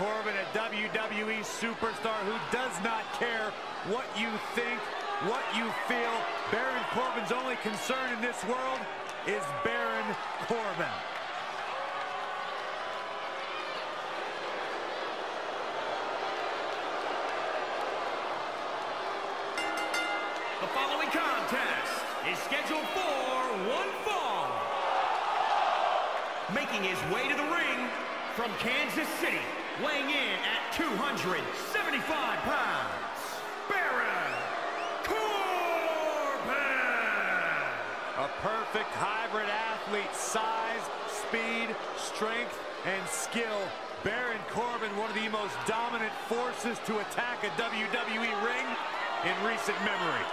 Corbin, a WWE superstar who does not care what you think, what you feel. Baron Corbin's only concern in this world is Baron Corbin. The following contest is scheduled for one fall. Making his way to the ring from Kansas City, weighing in at 275 pounds, Baron Corbin! A perfect hybrid athlete, size, speed, strength, and skill. Baron Corbin, one of the most dominant forces to attack a WWE ring in recent memory.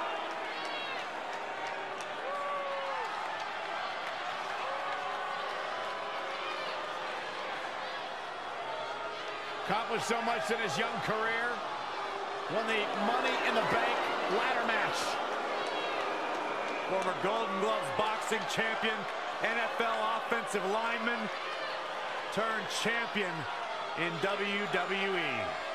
Accomplished so much in his young career. Won the Money in the Bank ladder match. Former Golden Gloves boxing champion, NFL offensive lineman, turned champion in WWE.